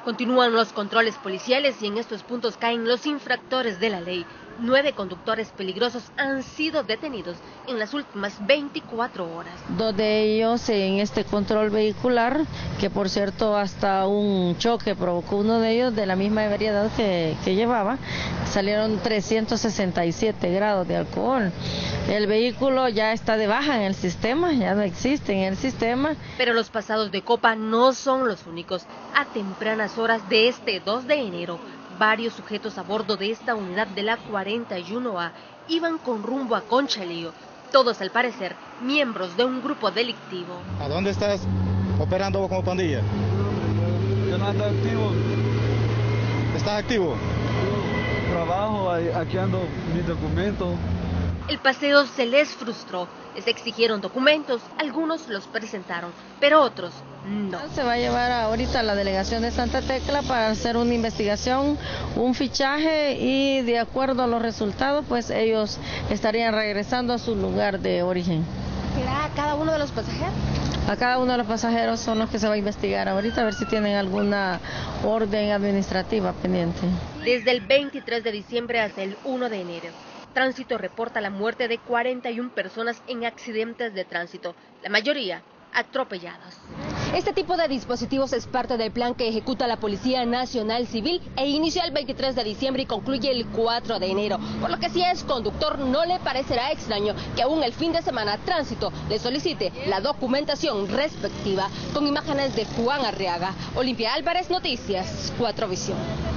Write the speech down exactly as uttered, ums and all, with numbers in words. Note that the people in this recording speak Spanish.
Continúan los controles policiales y en estos puntos caen los infractores de la ley. Nueve conductores peligrosos han sido detenidos en las últimas veinticuatro horas. Dos de ellos en este control vehicular, que por cierto hasta un choque provocó uno de ellos de la misma ebriedad que, que llevaba. Salieron trescientos sesenta y siete grados de alcohol. El vehículo ya está de baja en el sistema, ya no existe en el sistema. Pero los pasados de copa no son los únicos. A tempranas horas de este dos de enero, varios sujetos a bordo de esta unidad de la cuarenta y uno A iban con rumbo a Conchalío, todos al parecer miembros de un grupo delictivo. ¿A dónde estás operando como pandilla? Yo no ando activo. ¿Estás activo? Yo trabajo, aquí ando mis documentos. El paseo se les frustró, les exigieron documentos, algunos los presentaron, pero otros no. Se va a llevar ahorita a la delegación de Santa Tecla para hacer una investigación, un fichaje y de acuerdo a los resultados, pues ellos estarían regresando a su lugar de origen. ¿Será a cada uno de los pasajeros? A cada uno de los pasajeros son los que se va a investigar ahorita, a ver si tienen alguna orden administrativa pendiente. Desde el veintitrés de diciembre hasta el uno de enero. Tránsito reporta la muerte de cuarenta y una personas en accidentes de tránsito, la mayoría atropelladas. Este tipo de dispositivos es parte del plan que ejecuta la Policía Nacional Civil e inicia el veintitrés de diciembre y concluye el cuatro de enero, por lo que si es conductor no le parecerá extraño que aún el fin de semana Tránsito le solicite la documentación respectiva. Con imágenes de Juan Arriaga, Olimpia Álvarez, Noticias cuatro Visión.